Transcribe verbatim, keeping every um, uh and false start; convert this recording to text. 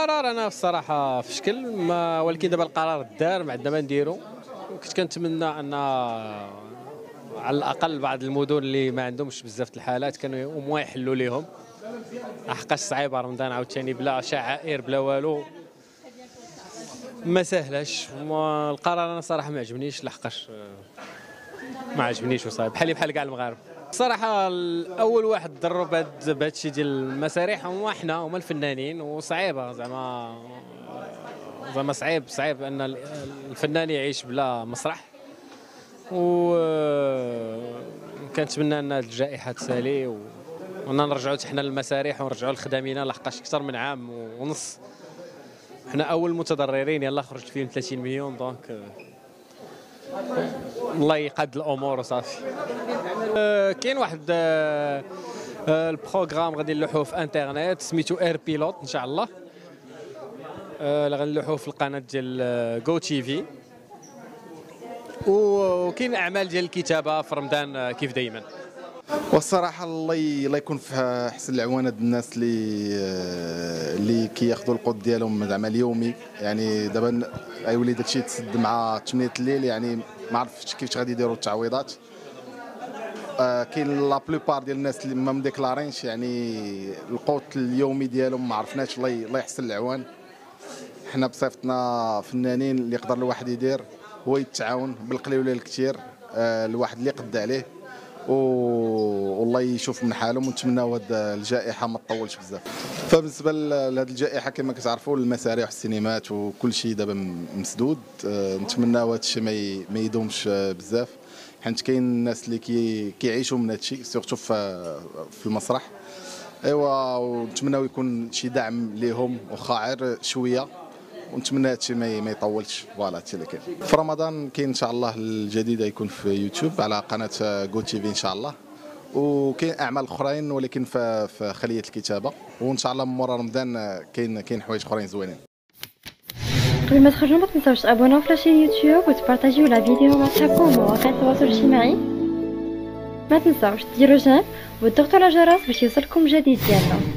القرار انا الصراحه في شكل ما، ولكن دابا القرار دار ما عندنا ما نديرو. كنت كنتمنى ان على الاقل بعض المدن اللي ما عندهمش بزاف الحالات كانوا هما يحلوا ليهم، حقاش صعيبه رمضان عاوتاني بلا شعائر بلا والو ما سهلاش. القرار انا صراحه ما عجبنيش لحقاش ما عجبنيش وصايب بحالي بحال كاع المغاربه. صراحه اول واحد ضروا بهذا الشيء ديال المسارح هما حنا، هما الفنانين، وصعيبه زعما زعما صعيب صعيب ان الفنان يعيش بلا مسرح. و كنتمنى ان الجائحه تسالي وأننا نرجعوا حنا للمسارح ونرجعوا لخدامينا، لحقاش اكثر من عام ونص حنا اول متضررين. يلا خرجت فيهم ثلاثين مليون، دونك الله يقاد الامور وصافي. أه كاين واحد أه البروغرام غادي نلوحوه في انترنت سميتو اير بيلوت ان شاء الله، أه اللي غنلوحوه في القناه ديال جو تي في. وكاين اعمال ديال الكتابه في رمضان كيف دائما. والصراحه الله الله يكون في حسن العوان هاد الناس اللي اللي كياخذوا القوت ديالهم زعما اليومي. يعني دابا غيولي داكشي تسد مع ثمانية الليل، يعني ما عرفتش كيفاش غادي يديروا التعويضات. آه كاين لا بلوبار ديال الناس اللي ما مديكلارينش يعني القوت اليومي ديالهم، ما عرفناش. الله الله يحسن العوان. حنا بصيفتنا فنانين اللي يقدر الواحد يدير هو يتعاون بالقليل ولا الكثير، آه الواحد اللي قد عليه، والله يشوف من حالهم. ونتمناو هاد الجائحه ما تطولش بزاف. فبالنسبه لهاد الجائحه كما كتعرفوا المسارح والسينمات وكل شيء دابا مسدود. أه نتمناو هاد الشيء ما يدومش بزاف، حيت كاين الناس اللي كي كيعيشوا من هاد الشيء سيرتو في في المسرح. ايوا ونتمناو يكون شي دعم ليهم واخا غير شويه، ونتمنى هادشي ما يطولش. فوالا هادشي اللي كاين. في رمضان كاين ان شاء الله الجديد يكون في يوتيوب على قناه جو تي في ان شاء الله، وكاين اعمال اخرين ولكن في في خليه الكتابه. وان شاء الله من مورا رمضان كاين كاين حوايج اخرين زوينين. قبل ما تخرجوا ما تنساوش تابوناو في لاشين يوتيوب وتبارطاجيو لا فيديو مع صحابكم ومواقع التواصل الاجتماعي. ما تنساوش ديروا جيم وتضغطوا على الجرس باش يوصلكم جديد ديالنا.